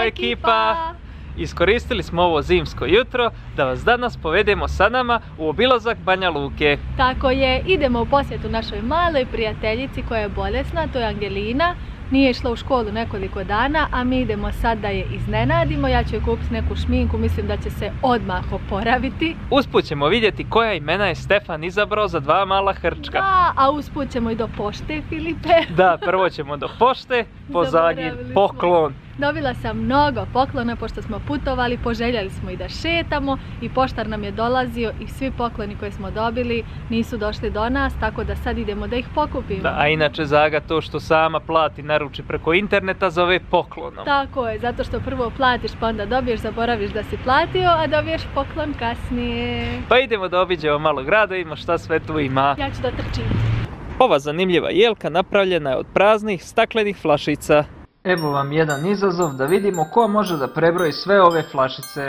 ekipa! Iskoristili smo ovo zimsko jutro da vas danas povedemo sa nama u obilazak Banja Luke. Tako je, idemo u posjetu našoj maloj prijateljici koja je bolesna, to je Angelina. Nije išla u školu nekoliko dana, a mi idemo sad da je iznenadimo. Ja ću joj kupiti neku šminku, mislim da će se odmah oporaviti. Usput ćemo vidjeti koja imena je Stefan izabrao za dva mala hrčka. Da, a usput ćemo i do pošte, Filipe. Da, prvo ćemo do pošte, pozadnji poklon. Dobila sam mnogo poklona pošto smo putovali, poželjeli smo i da šetamo i poštar nam je dolazio i svi pokloni koje smo dobili nisu došli do nas, tako da sad idemo da ih pokupimo. Da, a inače Zaga to što sama plati, naruči preko interneta zove poklonom. Tako je, zato što prvo platiš pa onda dobiješ, zaboraviš da si platio, a dobiješ poklon kasnije. Pa idemo da obiđemo malo grada, ima šta sve tu ima. Ja ću da trčim. Ova zanimljiva jelka napravljena je od praznih staklenih flašica. Evo vam jedan izazov da vidimo ko može da prebroji sve ove flašice.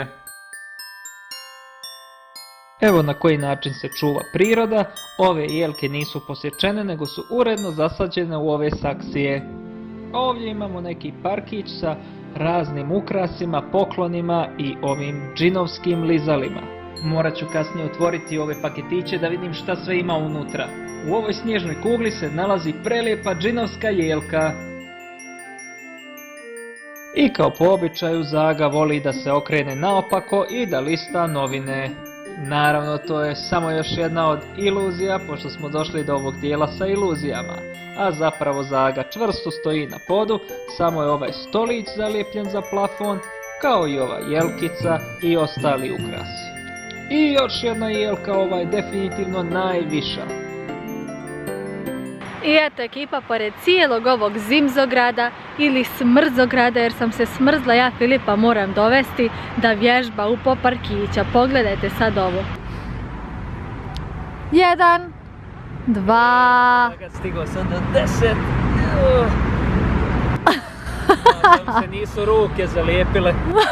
Evo na koji način se čuva priroda. Ove jelke nisu posječene nego su uredno zasađene u ove saksije. Ovdje imamo neki parkić sa raznim ukrasima, poklonima i ovim džinovskim lizalima. Morat ću kasnije otvoriti ove paketiće da vidim šta sve ima unutra. U ovoj snježnoj kugli se nalazi prelijepa džinovska jelka. I kao po običaju Zaga voli da se okrene naopako i da lista novine. Naravno to je samo još jedna od iluzija pošto smo došli do ovog dijela sa iluzijama. A zapravo Zaga čvrsto stoji na podu, samo je ovaj stolić zalijepljen za plafon, kao i ova jelkica i ostali ukrasi. I još jedna jelka, ova je definitivno najviša. I eto ekipa, pored cijelog ovog zimzograda ili smrzograda, jer sam se smrzla, ja Filipa moram dovesti da vježba u parkića. Pogledajte sad ovo. 1, 2... Stigao sam do 10. Nadam se nisu ruke zalijepile.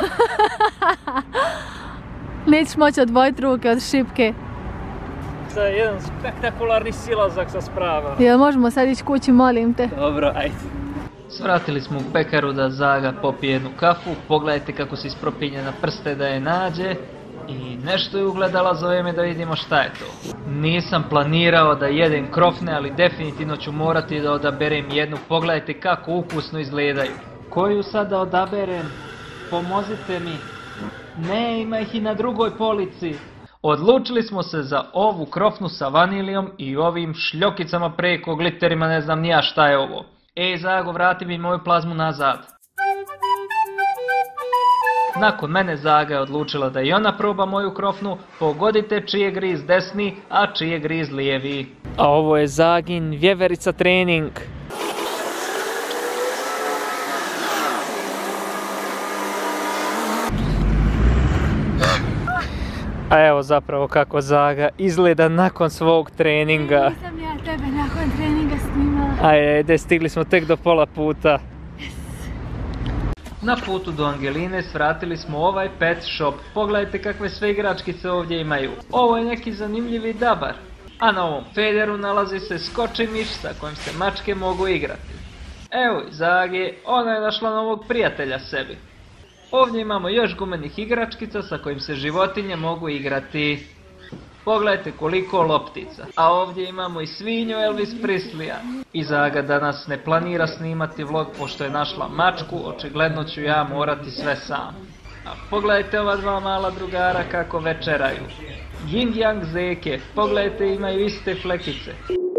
Nećeš moći odvojiti ruke od šipke. To je jedan spektakularni silazak sa sprava. Jel možemo sad ići kući, molim te? Dobro, ajde. Svratili smo u pekaru da Zaga popije jednu kafu. Pogledajte kako se ispropinje na prste da je nađe. I nešto je ugledala, zove me da vidimo šta je to. Nisam planirao da jedem krofne, ali definitivno ću morati da odaberem jednu. Pogledajte kako ukusno izgledaju. Koju sad da odaberem? Pomozite mi. Ne, ima ih i na drugoj polici. Odlučili smo se za ovu krofnu sa vanilijom i ovim šljokicama preko glitterima, ne znam ni ja šta je ovo. Ej Zago, vrati mi moju plazmu nazad. Nakon mene Zaga je odlučila da i ona proba moju krofnu. Pogodite čiji je griz desni, a čiji je griz lijevi. A ovo je Zagin vjeverica trening. A evo zapravo kako Zaga izgleda nakon svog treninga. Nisam ja tebe nakon treninga snimala. Ajde, stigli smo tek do pola puta. Na putu do Angeline svratili smo ovaj pet shop. Pogledajte kakve sve igračkice ovdje imaju. Ovo je neki zanimljivi dabar. A na ovom federu nalazi se skoči miš sa kojim se mačke mogu igrati. Evo i Zage, ona je našla novog prijatelja sebi. Ovdje imamo još gumenih igračkica sa kojim se životinje mogu igrati. Pogledajte koliko loptica. A ovdje imamo i svinju Elvis Presleya. I Zaga danas ne planira snimati vlog pošto je našla mačku, očigledno ću ja morati sve sam. A pogledajte ova dva mala drugara kako večeraju. Ying Yang zeke, pogledajte imaju iste flekice.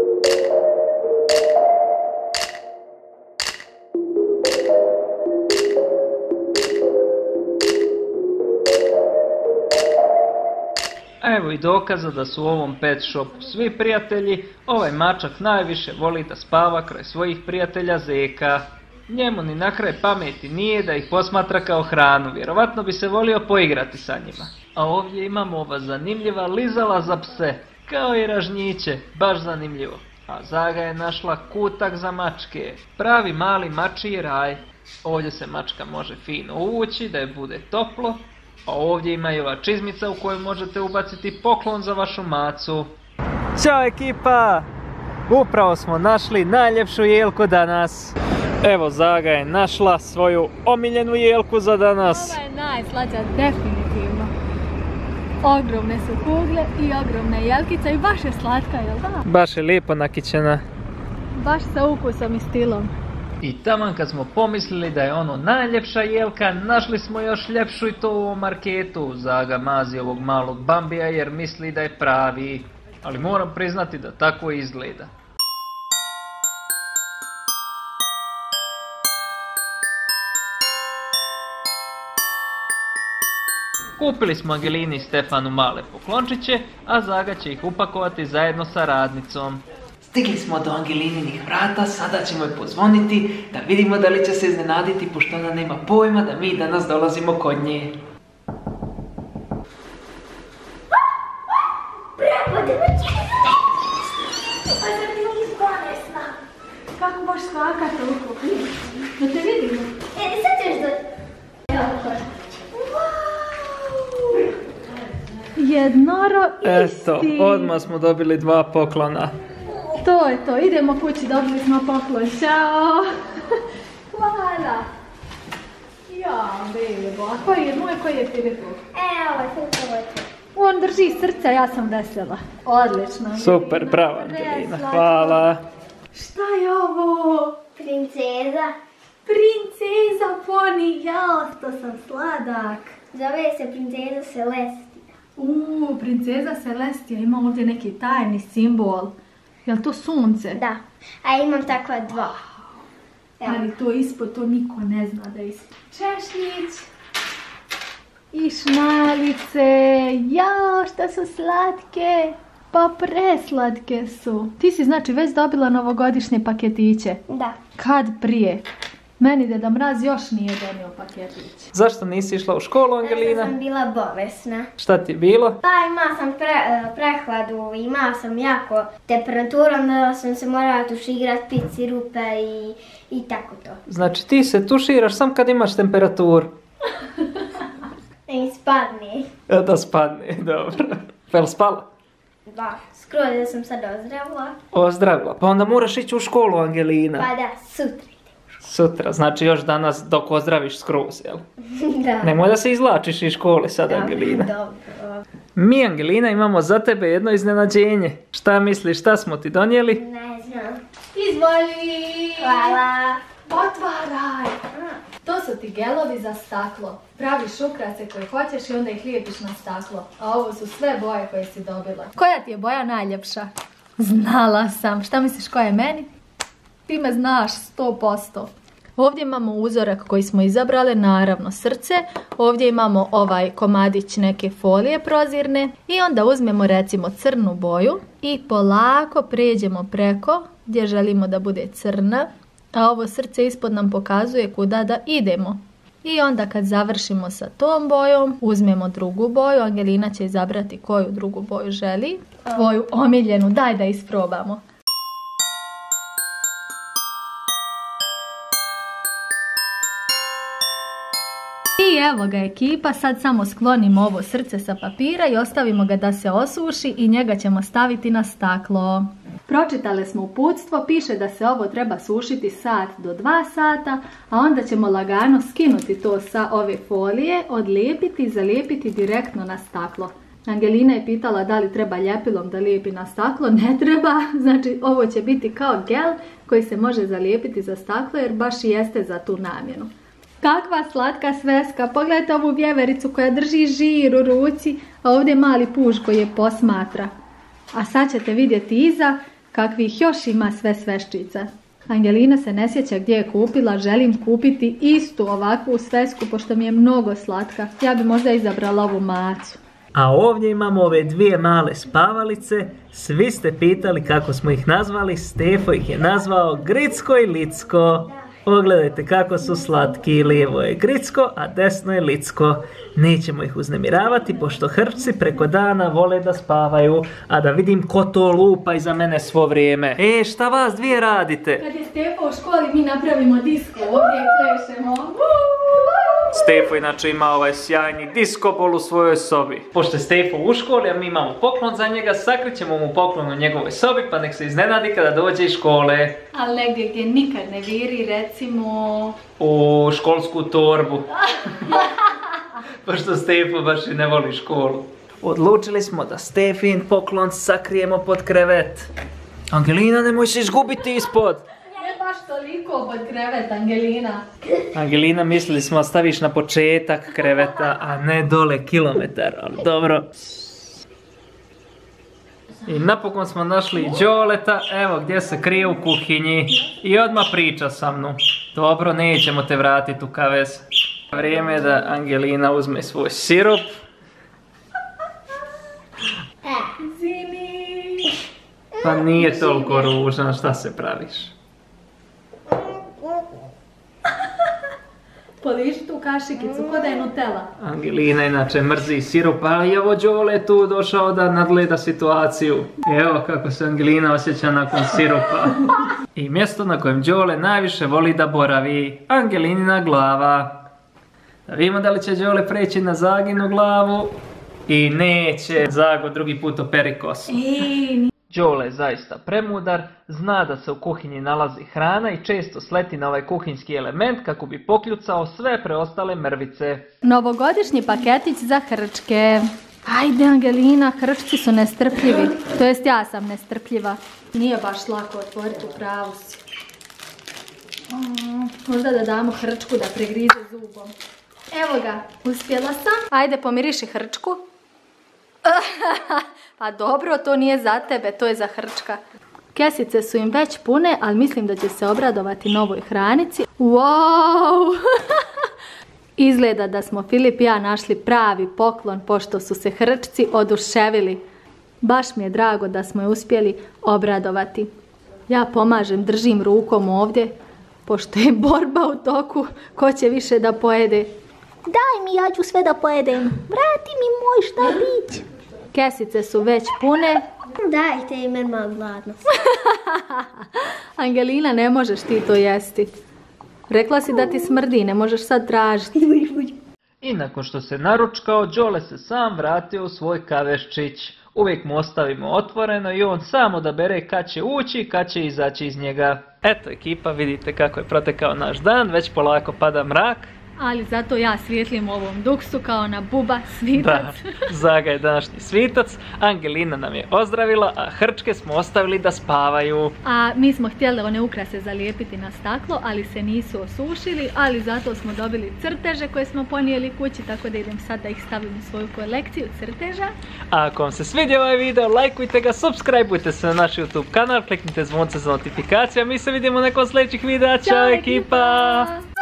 Evo i dokaza da su u ovom pet shopu svi prijatelji. Ovaj mačak najviše voli da spava kraj svojih prijatelja zeka. Njemu ni na kraj pameti nije da ih posmatra kao hranu, vjerovatno bi se volio poigrati sa njima. A ovdje imamo ova zanimljiva lizala za pse, kao i ražnjiće, baš zanimljivo. A Zaga je našla kutak za mačke, pravi mali mačji raj. Ovdje se mačka može fino uvući da je bude toplo. A ovdje ima i ova čizmica u kojoj možete ubaciti poklon za vašu macu. Ćao ekipa! Upravo smo našli najljepšu jelku danas. Evo, Zaga je našla svoju omiljenu jelku za danas. Ova je najslađa, definitivno. Ogromne su kugle i ogromna jelkica i baš je slatka, jel da? Baš je lijepo nakićena. Baš sa ukusom i stilom. I taman kad smo pomislili da je ono najljepša jelka, našli smo još ljepšu i to u ovom marketu. Zaga mazi ovog malog Bambija jer misli da je pravi. Ali moram priznati da tako izgleda. Kupili smo Angelini i Stefanu male poklončiće, a Zaga će ih upakovati zajedno sa radnicom. Stigli smo do Angelininih vrata, sada ćemo je pozvoniti da vidimo da li će se iznenaditi, pošto ona nema pojma da mi danas dolazimo kod nje. Kako možeš skakati toliko? Da te vidimo. Sad ćeš da... Jednoro isti. Eto, odmah smo dobili 2 poklona. To je to, idemo kući, dobili smo poklon. Ćao. Hvala. Ja, bebo, a koji je moj, koji je Filipov? Evo, Filipov. On drži srce, ja sam vesela. Odlično. Super, bravo Angelina, hvala. Šta je ovo? Princeza. Princeza poni, jao, to sam sladak. Zove se princeza Celestia. Princeza Celestia, ima ovdje neki tajni simbol. Jel to sunce? Da, a imam takva 2. Ali to ispod, to niko ne zna da je ispod. Češnjić. I šmalice. Jao, šta su slatke. Pa preslatke su. Ti si znači već dobila novogodišnje paketiće? Da. Kad prije? Meni Deda Mraz još nije donio paketić. Zašto nisi išla u školu, Angelina? Sam bila bolesna. Šta ti je bilo? Pa imala sam prehladu, imala sam jako temperaturu, onda sam se morala tuširati, piti sirupe i tako to. Znači ti se tuširaš sam kad imaš temperaturu? I spadne. Da spadne, dobro. Pa jel spala? Da, skroz da sam sad ozdravila. Ozdravila, pa onda moraš ići u školu, Angelina. Pa da, sutra. Sutra, znači još danas dok ozdraviš skroz, jel? Da. Nemoj da se izvlačiš iz škole sad, Angelina. Dobro. Mi, Angelina, imamo za tebe jedno iznenađenje. Šta misliš, šta smo ti donijeli? Ne znam. Izvoli! Hvala. Otvaraj! To su ti gelovi za staklo. Praviš ukrase koje hoćeš i onda ih lijepiš na staklo. A ovo su sve boje koje si dobila. Koja ti je boja najljepša? Znala sam. Šta misliš koja je meni? Ti me znaš 100%. Ovdje imamo uzorak koji smo izabrali, naravno srce. Ovdje imamo ovaj komadić neke folije prozirne. I onda uzmemo recimo crnu boju i polako pređemo preko gdje želimo da bude crna. A ovo srce ispod nam pokazuje kuda da idemo. I onda kad završimo sa tom bojom, uzmemo drugu boju. Angelina će izabrati koju drugu boju želi. Tvoju omiljenu, daj da isprobamo. I evo ga ekipa, sad samo sklonimo ovo srce sa papira i ostavimo ga da se osuši i njega ćemo staviti na staklo. Pročitali smo uputstvo, piše da se ovo treba sušiti 1 do 2 sata, a onda ćemo lagano skinuti to sa ove folije, odlijepiti i zalijepiti direktno na staklo. Angelina je pitala da li treba ljepilom da lijepi na staklo, ne treba, znači ovo će biti kao gel koji se može zalijepiti za staklo jer baš i jeste za tu namjenu. Kakva slatka sveska, pogledajte ovu vjevericu koja drži žir u ruci, a ovdje mali puž koji je posmatra. A sad ćete vidjeti iza kakvih još ima sve sveščica. Angelina se ne sjeća gdje je kupila, želim kupiti istu ovakvu svesku pošto mi je mnogo slatka. Ja bi možda izabrala ovu macu. A ovdje imamo ove 2 male spavalice, svi ste pitali kako smo ih nazvali, Stefo ih je nazvao Gricko i Licko. Pogledajte kako su slatki, lijevo je Gricko, a desno je Licko. Nećemo ih uznemiravati, pošto hrčci preko dana vole da spavaju, a da vidim ko to lupa iza mene svo vrijeme. Šta vas 2 radite? Kad je Stefo u školi mi napravimo disko, ovdje klešemo. Stefo inače ima ovaj sjajni disco bol u svojoj sobi. Pošto je Stefo u školi, a mi imamo poklon za njega, sakrićemo mu poklon u njegovoj sobi, pa nek se iznenadi kada dođe iz škole. Ali negdje gdje nikad ne viri, recimo... U školsku torbu. Pošto Stefo baš i ne voli školu. Odlučili smo da Stefin poklon sakrijemo pod krevet. Angelina, nemoj se izgubiti ispod. Ne baš toliko pod krevet, Angelina. Angelina, mislili smo staviš na početak kreveta, a ne dole kilometar, ali dobro. I napokon smo našli Đoleta, evo gdje se krije u kuhinji i odmah priča sa mnom. Dobro, nećemo te vratiti u kavez. Vrijeme je da Angelina uzme svoj sirup. Zini. Pa nije toliko ružan, šta se praviš? Poliži tu kašikicu, ko da je Nutella. Angelina inače mrzi sirup, ali evo Đole je tu došao da nadgleda situaciju. Evo kako se Angelina osjeća nakon sirupa. I mjesto na kojem Đole najviše voli da boravi, Angelinina glava. Da vidimo da li će Đole preći na Zaginu glavu. I neće. Zago drugi put operi kosu. Đole je zaista premudar, zna da se u kuhinji nalazi hrana i često sleti na ovaj kuhinjski element kako bi pokljucao sve preostale mrvice. Novogodišnji paketić za hrčke. Ajde Angelina, hrčci su nestrpljivi. To jest ja sam nestrpljiva. Nije baš lako otvoriti, u pravu si. Možda da damo hrčku da pregrize zubom. Evo ga, uspjela sam. Ajde pomiriši hrčku. Pa dobro, to nije za tebe, to je za hrčka. Kesice su im već pune, ali mislim da će se obradovati novoj hranici. Wow! Izgleda da smo Filip i ja našli pravi poklon, pošto su se hrčci oduševili. Baš mi je drago da smo je uspjeli obradovati. Ja pomažem, držim rukom ovdje, pošto je borba u toku, ko će više da pojede. Daj mi, ja ću sve da pojedem. Vrati mi moj štapić. Kesice su već pune. Dajte i meni malo gladno. Angelina, ne možeš ti to jesti. Rekla si da ti smrdi, ne možeš sad tražiti. I nakon što se naručkao, Đole se sam vratio u svoj kaveščić. Uvijek mu ostavimo otvoreno i on sam odabere kad će ući i kad će izaći iz njega. Eto ekipa, vidite kako je protekao naš dan, već polako pada mrak. Ali zato ja svijetlim u ovom duksu kao na buba svitac. Da, Zaga je današnji svitac, Angelina nam je ozdravila, a hrčke smo ostavili da spavaju. A mi smo htjeli one ukrase zalijepiti na staklo, ali se nisu osušili, ali zato smo dobili crteže koje smo ponijeli kući, tako da idem sad da ih stavim u svoju kolekciju crteža. A ako vam se svidio ovaj video, lajkujte ga, subscribeujte se na naš YouTube kanal, kliknite zvonce za notifikacije, a mi se vidimo nakon sljedećih videa. Ćao ekipa!